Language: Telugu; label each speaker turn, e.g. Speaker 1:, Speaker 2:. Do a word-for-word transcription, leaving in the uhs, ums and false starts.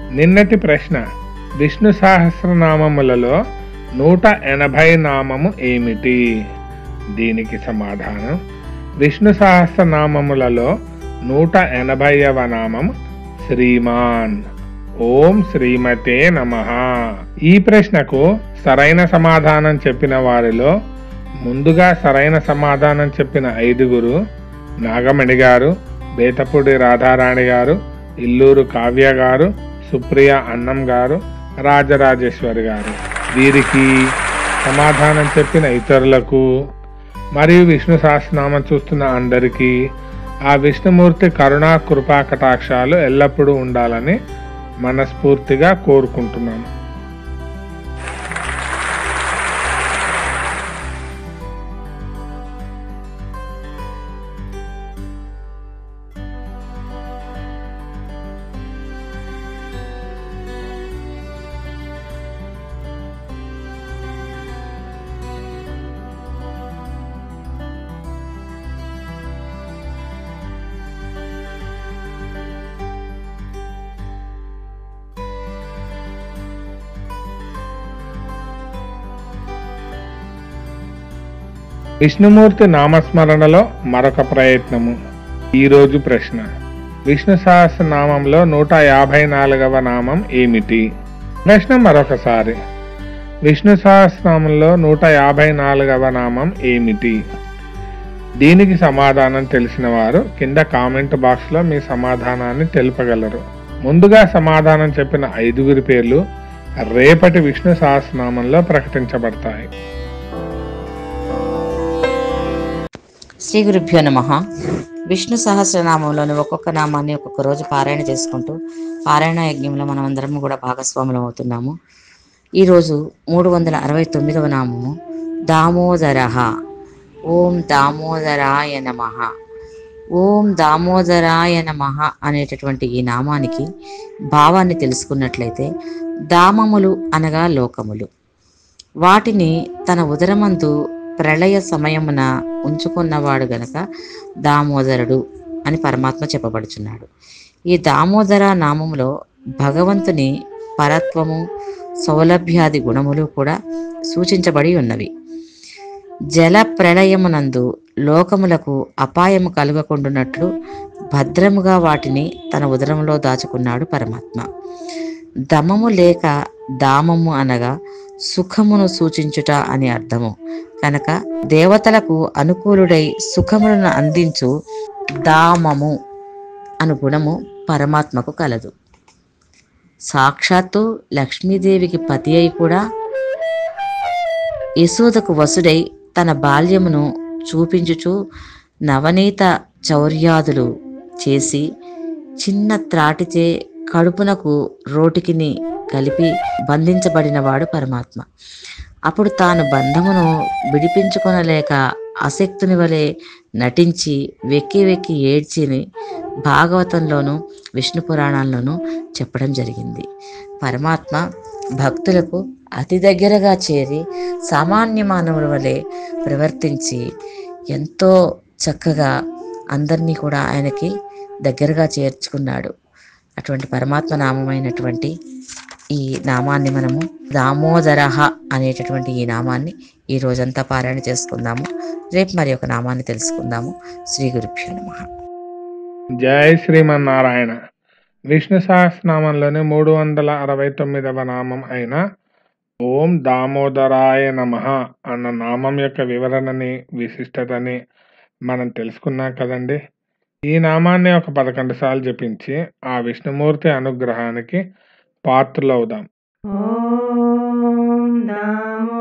Speaker 1: నిన్నటి ప్రశ్న, విష్ణు సహస్రనామములలో నూట ఎనభై నామము ఏమిటి? దీనికి సమాధానం, విష్ణు సహస్రనామములలో నూట ఎనభైవ నామం శ్రీమాన్. ఓం శ్రీమతే నమః. ఈ ప్రశ్నకు సరైన సమాధానం చెప్పిన వారిలో ముందుగా సరైన సమాధానం చెప్పిన ఐదుగురు నాగమణి గారు, బేతపూడి రాధారాణి గారు, ఇల్లూరు కావ్య గారు, సుప్రియ అన్నం గారు, రాజరాజేశ్వరి గారు. వీరికి, సమాధానం చెప్పిన ఇతరులకు మరియు విష్ణు సహస్రనామం చూస్తున్న అందరికీ ఆ విష్ణుమూర్తి కరుణా కృపా కటాక్షాలు ఎల్లప్పుడూ ఉండాలని మనస్ఫూర్తిగా కోరుకుంటున్నాను. విష్ణుమూర్తి నామస్మరణలో మరొక ప్రయత్నము. ఈరోజు ప్రశ్న, విష్ణు సహస్రనామంలో నూట యాభై నాలుగవ నామం ఏమిటి? ప్రశ్న మరొకసారి, విష్ణు సహస్రనామంలో నూట యాభై నాలుగవ నామం ఏమిటి? దీనికి సమాధానం తెలిసిన వారు కింద కామెంట్ బాక్స్ లో మీ సమాధానాన్ని తెలుపగలరు. ముందుగా సమాధానం చెప్పిన ఐదుగురి పేర్లు రేపటి విష్ణు సహస్రనామంలో ప్రకటించబడతాయి.
Speaker 2: శ్రీ గురుభ్యో నమః. విష్ణు సహస్రనామంలోని ఒక్కొక్క నామాన్ని ఒక్కొక్క రోజు పారాయణ చేసుకుంటూ పారాయణ యజ్ఞంలో మనం అందరం కూడా భాగస్వాములం అవుతున్నాము. ఈరోజు మూడు వందల అరవై తొమ్మిదవ నామము దామోదర. ఓం దామోదరాయ నమః. ఓం దామోదరాయ నమః అనేటటువంటి ఈ నామానికి భావాన్ని తెలుసుకున్నట్లయితే, దామములు అనగా లోకములు, వాటిని తన ఉదరమందు ప్రళయ సమయమున ఉంచుకున్నవాడు గనక దామోదరుడు అని పరమాత్మ చెప్పబడుచున్నాడు. ఈ దామోదర నామములో భగవంతుని పరత్వము, సౌలభ్యాది గుణములు కూడా సూచించబడి ఉన్నవి. జల ప్రళయమునందు లోకములకు అపాయము కలుగకుండునట్లు భద్రముగా వాటిని తన ఉదరంలో దాచుకున్నాడు పరమాత్మ. దమము లేక దామము అనగా సుఖమును సూచించుట అని అర్థము కనుక దేవతలకు అనుకూలుడై సుఖములను అందించు దామము అను గుణము పరమాత్మకు కలదు. సాక్షాత్తు లక్ష్మీదేవికి పతి అయి కూడా యశోదకు వసుడై తన బాల్యమును చూపించుచు నవనీత చౌర్యాదులు చేసి చిన్న త్రాటిచే కడుపునకు రోటికిని కలిపి బంధించబడినవాడు పరమాత్మ. అప్పుడు తాను బంధమును విడిపించుకొనలేక అశక్తుని వలె నటించి వెక్కి వెక్కి ఏడ్చిని భాగవతంలోను విష్ణు పురాణాల్లోనూ చెప్పడం జరిగింది. పరమాత్మ భక్తులకు అతి దగ్గరగా చేరి సామాన్య మానవుల వలె ప్రవర్తించి ఎంతో చక్కగా అందరినీ కూడా ఆయనకి దగ్గరగా చేర్చుకున్నాడు. అటువంటి పరమాత్మ నామమైనటువంటి ఈ నామాన్ని మనము దామోదరః అనేటటువంటి ఈ నామాన్ని ఈ రోజంతా పారాయణ చేసుకుందాము. రేపు మరి ఒక నామాన్ని తెలుసుకుందాము. శ్రీ గురుభ్యో నమః.
Speaker 1: జై శ్రీమన్నారాయణ. విష్ణు సహస్రనామంలోని మూడు వందల అరవై తొమ్మిదవ నామం అయిన ఓం దామోదరాయ నమః అన్న నామం యొక్క వివరణని, విశిష్టతని మనం తెలుసుకున్నాం కదండి. ఈ నామాన్ని ఒక పదకొండు సార్లు జపించి ఆ విష్ణుమూర్తి అనుగ్రహానికి పాత్రలవుదాం.
Speaker 3: ఓం దామోదరాయ